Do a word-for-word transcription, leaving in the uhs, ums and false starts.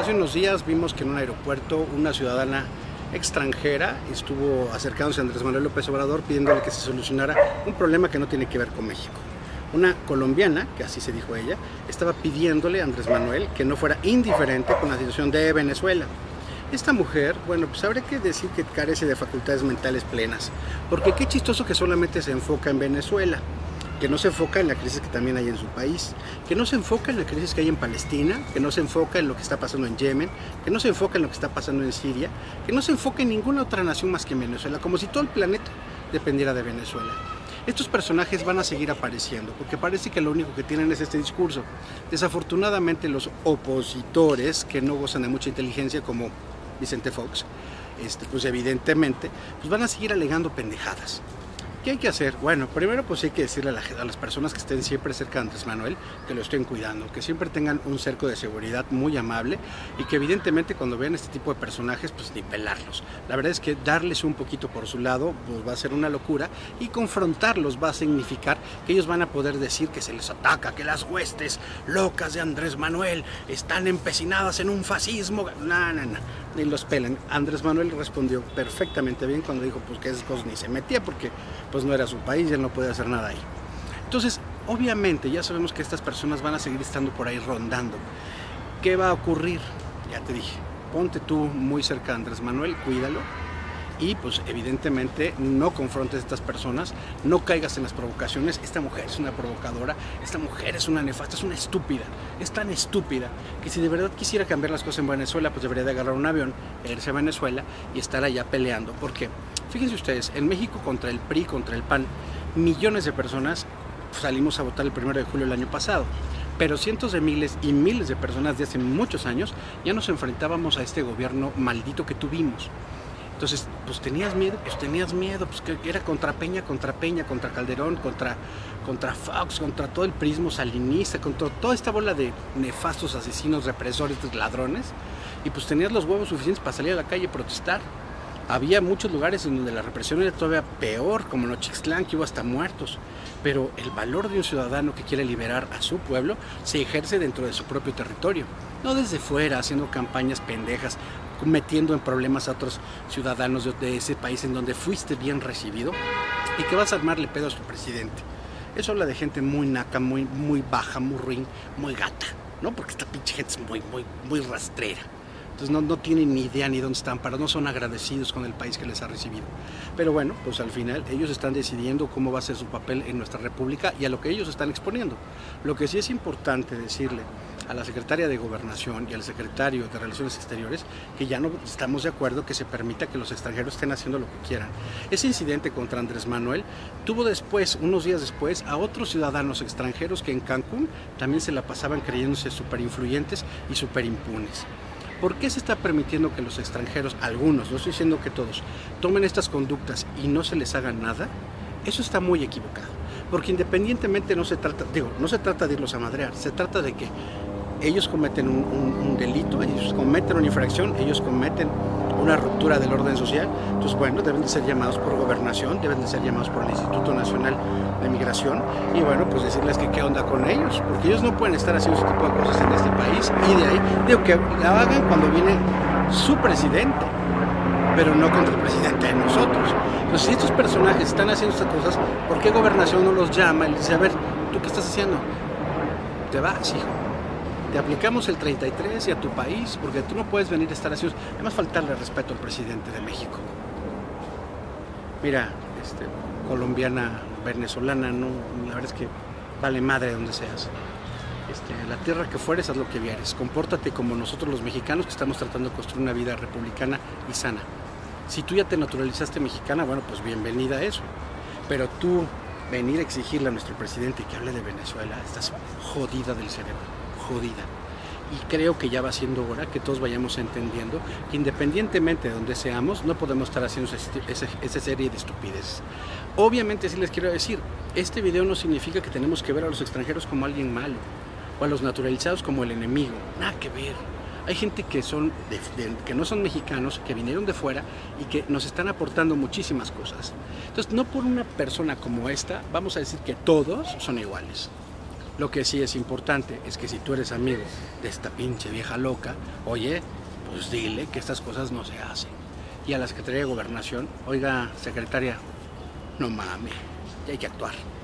Hace unos días vimos que en un aeropuerto una ciudadana extranjera estuvo acercándose a Andrés Manuel López Obrador pidiéndole que se solucionara un problema que no tiene que ver con México. Una colombiana, que así se dijo ella, estaba pidiéndole a Andrés Manuel que no fuera indiferente con la situación de Venezuela. Esta mujer, bueno, pues habría que decir que carece de facultades mentales plenas, porque qué chistoso que solamente se enfoca en Venezuela, que no se enfoca en la crisis que también hay en su país, que no se enfoca en la crisis que hay en Palestina, que no se enfoca en lo que está pasando en Yemen, que no se enfoca en lo que está pasando en Siria, que no se enfoca en ninguna otra nación más que en Venezuela, como si todo el planeta dependiera de Venezuela. Estos personajes van a seguir apareciendo, porque parece que lo único que tienen es este discurso. Desafortunadamente los opositores, que no gozan de mucha inteligencia como Vicente Fox, este, pues evidentemente pues van a seguir alegando pendejadas. ¿Qué hay que hacer? Bueno, primero pues hay que decirle a, la, a las personas que estén siempre cerca de Andrés Manuel que lo estén cuidando, que siempre tengan un cerco de seguridad muy amable y que evidentemente cuando vean este tipo de personajes pues ni pelarlos. La verdad es que darles un poquito por su lado pues va a ser una locura y confrontarlos va a significar que ellos van a poder decir que se les ataca, que las huestes locas de Andrés Manuel están empecinadas en un fascismo. No, no, no, ni los pelan. Andrés Manuel respondió perfectamente bien cuando dijo pues que esas cosas ni se metía porque pues no era su país y él no podía hacer nada ahí. Entonces, obviamente, ya sabemos que estas personas van a seguir estando por ahí rondando. ¿Qué va a ocurrir? Ya te dije, ponte tú muy cerca de Andrés Manuel, cuídalo y pues evidentemente no confrontes a estas personas, no caigas en las provocaciones. Esta mujer es una provocadora, esta mujer es una nefasta, es una estúpida, es tan estúpida que si de verdad quisiera cambiar las cosas en Venezuela, pues debería de agarrar un avión, irse a Venezuela y estar allá peleando. ¿Por qué? Fíjense ustedes, en México contra el P R I, contra el P A N, millones de personas salimos a votar el primero de julio del año pasado. Pero cientos de miles y miles de personas de hace muchos años ya nos enfrentábamos a este gobierno maldito que tuvimos. Entonces, pues tenías miedo, pues tenías miedo, pues que era contra Peña, contra Peña, contra Calderón, contra, contra Fox, contra todo el prismo salinista, contra toda esta bola de nefastos asesinos, represores, ladrones. Y pues tenías los huevos suficientes para salir a la calle y protestar. Había muchos lugares en donde la represión era todavía peor, como en Ochitlán, que hubo hasta muertos. Pero el valor de un ciudadano que quiere liberar a su pueblo se ejerce dentro de su propio territorio, no desde fuera, haciendo campañas pendejas, metiendo en problemas a otros ciudadanos de, de ese país en donde fuiste bien recibido y que vas a armarle pedo a su presidente. Eso habla de gente muy naca, muy, muy baja, muy ruin, muy gata, ¿no? Porque esta pinche gente es muy, muy, muy rastrera. Entonces no, no tienen ni idea ni dónde están parados, no son agradecidos con el país que les ha recibido. Pero bueno, pues al final ellos están decidiendo cómo va a ser su papel en nuestra república y a lo que ellos están exponiendo. Lo que sí es importante decirle a la secretaria de Gobernación y al secretario de Relaciones Exteriores que ya no estamos de acuerdo que se permita que los extranjeros estén haciendo lo que quieran. Ese incidente contra Andrés Manuel tuvo después, unos días después, a otros ciudadanos extranjeros que en Cancún también se la pasaban creyéndose súper influyentes y súper impunes. ¿Por qué se está permitiendo que los extranjeros, algunos, no estoy diciendo que todos, tomen estas conductas y no se les haga nada? Eso está muy equivocado, porque independientemente no se trata, digo, no se trata de irlos a madrear, se trata de que ellos cometen un, un, un delito, ellos cometen una infracción, ellos cometen una ruptura del orden social. Entonces, bueno, deben de ser llamados por Gobernación, deben de ser llamados por el Instituto Nacional de Migración y bueno, pues decirles que qué onda con ellos, porque ellos no pueden estar haciendo ese tipo de cosas en este país y de ahí, digo, que la hagan cuando viene su presidente, pero no contra el presidente de nosotros. Entonces, si estos personajes están haciendo estas cosas, ¿por qué Gobernación no los llama y les dice, a ver, ¿tú qué estás haciendo? Te vas, hijo. Te aplicamos el treinta y tres y a tu país, porque tú no puedes venir a estar haciendo, además faltarle respeto al presidente de México. Mira, este, colombiana, venezolana, no, la verdad es que vale madre donde seas. Este, la tierra que fueres, haz lo que vieres. Compórtate como nosotros los mexicanos que estamos tratando de construir una vida republicana y sana. Si tú ya te naturalizaste mexicana, bueno, pues bienvenida a eso. Pero tú venir a exigirle a nuestro presidente que hable de Venezuela, estás jodida del cerebro. Jodida. Y creo que ya va siendo hora que todos vayamos entendiendo que independientemente de donde seamos, no podemos estar haciendo esa, esa serie de estupideces. Obviamente sí les quiero decir, este video no significa que tenemos que ver a los extranjeros como alguien malo o a los naturalizados como el enemigo. Nada que ver. Hay gente que, son de, de, que no son mexicanos, que vinieron de fuera y que nos están aportando muchísimas cosas. Entonces, no por una persona como esta vamos a decir que todos son iguales. Lo que sí es importante es que si tú eres amigo de esta pinche vieja loca, oye, pues dile que estas cosas no se hacen. Y a la Secretaría de Gobernación, oiga, secretaria, no mames, ya hay que actuar.